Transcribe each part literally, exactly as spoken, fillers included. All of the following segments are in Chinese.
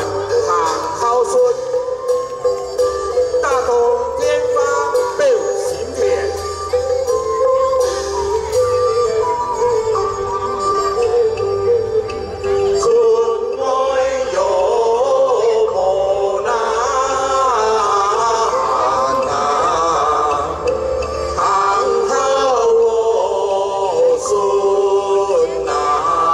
行孝顺，大同天花表心田。春爱有无难啊，行孝我顺啊。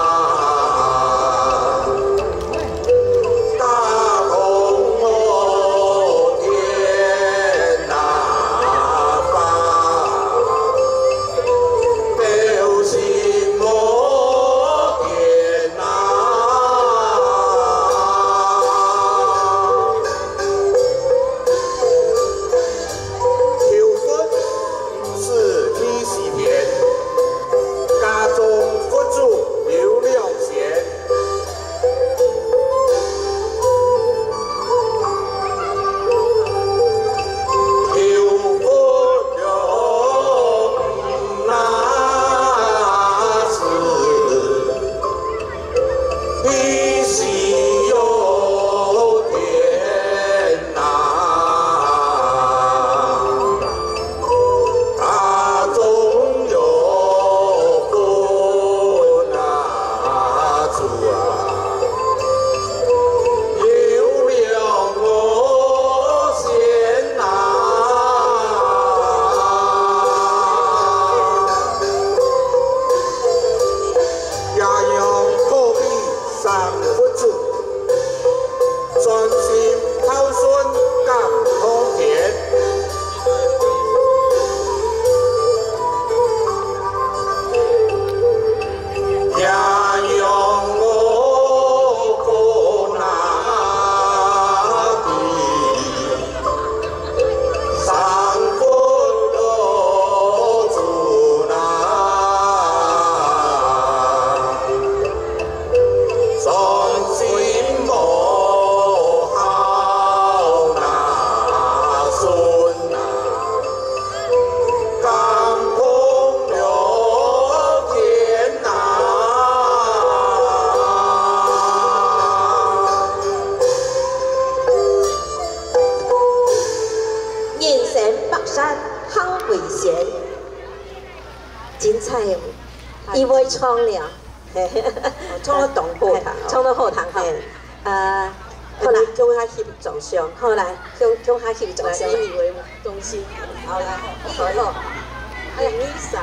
真菜哦，伊要创了， 创到东后堂， 创到后堂吼，呃， 好来，中下翕照相， 好来，中中下翕照相， 以你为中心，好来，好好，哎呀，你啥？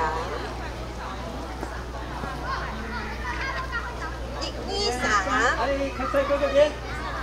你你啥？ 哎，开车过这边。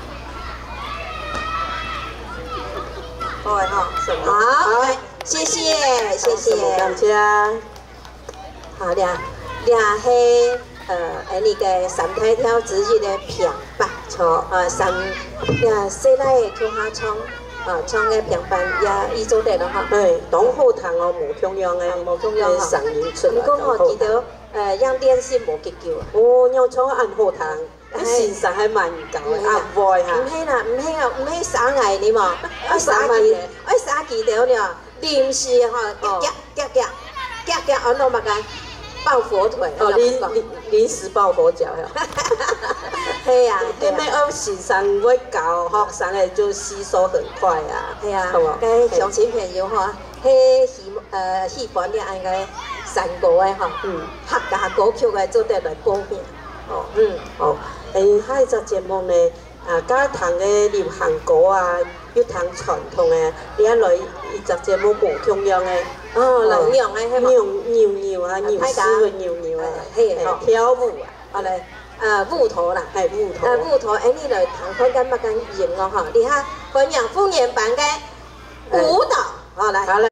好诶吼， 好，谢谢谢谢， 感谢。 好俩俩迄呃，哎那个三太跳自己的平板错呃三俩细来的跳下冲啊冲的平板也伊做得了哈。 对，东后堂哦，无中央的， 无中央哈。 上营出来。 不过吼，记得呃，养电视无急救啊。 哦，要冲暗后堂，线上还蛮高的，啊vai哈。 唔系啦，唔系啊，唔系三爱你嘛，爱三记，爱三记得了，临时吼，夹夹夹夹夹安怎嘛个？ 抱佛腿哦，临临临时抱佛脚呀， 嘿呀， 因为我线上要教学生的就吸收很快啊， 系啊， 好无？ 该详情片有吼，迄戏呃戏馆咧按个三国的吼，嗯，客家歌曲的做得来歌片， 哦，嗯，哦，诶，迄只节目呢，啊，甲谈个流行歌啊，又谈传统的，你啊来伊只节目无中央的。 哦，两样诶，迄扭扭扭啊，扭丝个扭扭啊， 嘿， 跳舞啊， 好嘞，呃，舞头啦， 系舞头， 呃，舞头，哎，你来谈看干乜干型哦，哈，你哈分享方言版嘅舞蹈，好来，好来。